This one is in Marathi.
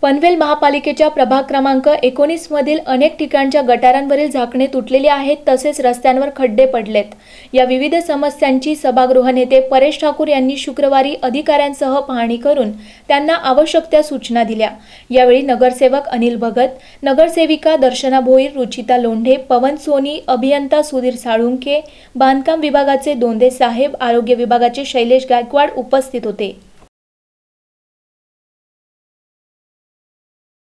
पनवेल महापालिकेच्या प्रभाग क्रमांक 19 मधील अनेक ठिकाणच्या गटारांवरील झाकणे तुटलेली आहेत, तसेच रस्त्यांवर खड्डे पडलेत। या विविध समस्यांची सभागृह नेते परेश ठाकूर यांनी शुक्रवारी अधिकाऱ्यांसह पाहणी करून त्यांना आवश्यक त्या सूचना दिल्या। यावेळी नगरसेवक अनिल भगत, नगरसेविका दर्शना भोईर, रुचिता लोंढे, पवन सोनी, अभियंता सुधीर साळुंके, बांधकाम विभागाचे दोंदे साहेब, आरोग्य विभागाचे शैलेश गायकवाड उपस्थित होते।